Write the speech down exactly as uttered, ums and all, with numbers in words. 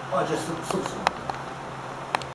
あ、じゃあす、そうですよ。